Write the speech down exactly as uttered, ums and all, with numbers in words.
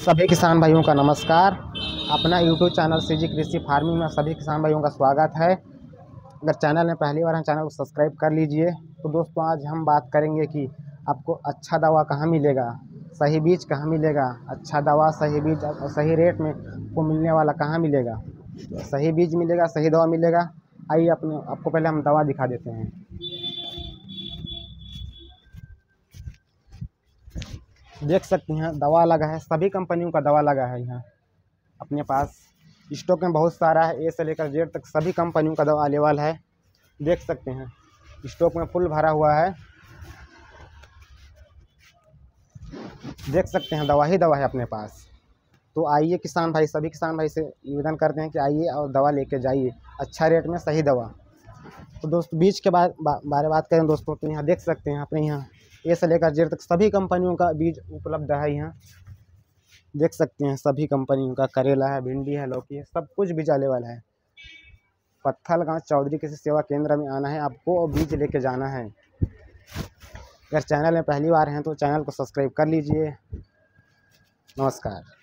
सभी किसान भाइयों का नमस्कार। अपना यूट्यूब चैनल सीजी कृषि फार्मिंग में सभी किसान भाइयों का स्वागत है। अगर चैनल में पहली बार हैं, चैनल को सब्सक्राइब कर लीजिए। तो दोस्तों, आज हम बात करेंगे कि आपको अच्छा दवा कहाँ मिलेगा, सही बीज कहाँ मिलेगा, अच्छा दवा सही बीज और सही रेट में को मिलने वाला कहाँ मिलेगा। सही बीज मिलेगा, सही दवा मिलेगा। आइए अपने आपको पहले हम दवा दिखा देते हैं। देख सकते हैं दवा लगा है, सभी कंपनियों का दवा लगा है। यहाँ अपने पास स्टॉक में बहुत सारा है, ए से लेकर जेड तक सभी कंपनियों का दवा अवेलेबल है। देख सकते हैं स्टॉक में फुल भरा हुआ है। देख सकते हैं दवा ही दवा है अपने पास। तो आइए किसान भाई, सभी किसान भाई से निवेदन करते हैं कि आइए और दवा लेके जाइए अच्छा रेट में, सही दवा। तो दोस्तों, बीज के बाद बा, बारे बात करें दोस्तों, तो यहाँ देख सकते हैं अपने यहाँ ए से लेकर जेड तक सभी कंपनियों का बीज उपलब्ध है। यहाँ देख सकते हैं सभी कंपनियों का, करेला है, भिंडी है, लौकी है, सब कुछ बीज अवेलेबल है। पत्थल गाँव चौधरी कृषि सेवा केंद्र में आना है आपको और बीज लेके जाना है। अगर चैनल में पहली बार हैं तो चैनल को सब्सक्राइब कर लीजिए। नमस्कार।